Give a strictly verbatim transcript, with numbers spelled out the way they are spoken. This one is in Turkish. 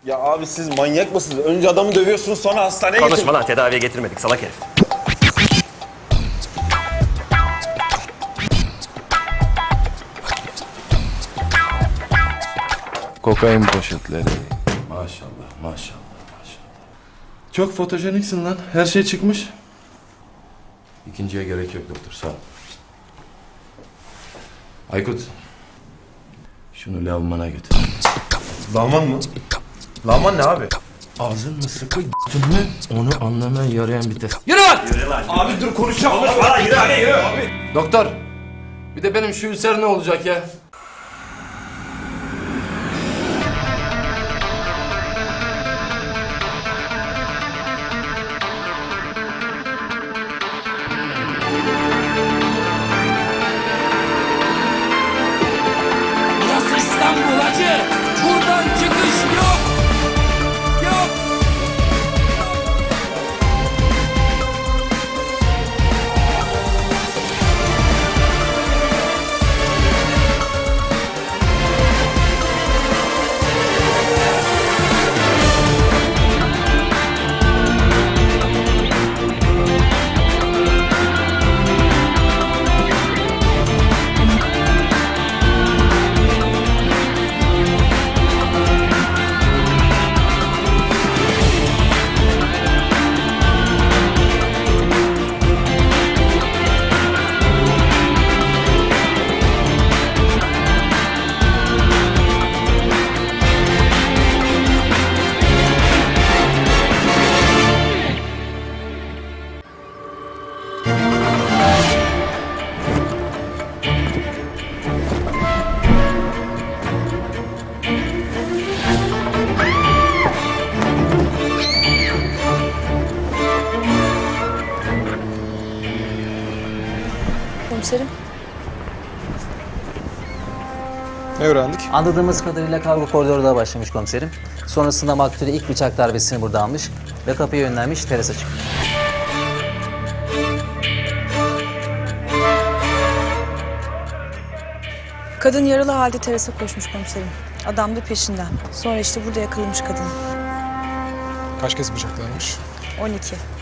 Ya abi siz manyak mısınız? Önce adamı dövüyorsunuz sonra hastaneye Konuşma getirin. lan, tedaviye getirmedik salak herif. Kokain poşetleri. Maşallah, maşallah, maşallah. Çok fotojeniksin lan. Her şey çıkmış. İkinciye gerek yok doktor, sağ ol. Aykut. Şunu lavmana götür. Lavman mı? Lavman ne abi? Ağzın mı sıkı mı? Onu anlamaya yarayan bir test. Yürü lan! Yürü lan! Abi dur konuşacağım. Valla yürü hadi yürü! Abi. Doktor. Bir de benim şu ülser ne olacak ya? Burası İstanbul hacı. Buradan çıkış yok. Yok. Komiserim. Ne öğrendik? Anladığımız kadarıyla kargo koridorda başlamış komiserim. Sonrasında maktulü ilk bıçak darbesini burada almış ve kapıya yönlenmiş, terasa çıkmış. Kadın yaralı halde terasa koşmuş komiserim. Adam da peşinden. Sonra işte burada yakalamış kadını. Kaç kez bıçaklanmış? on iki.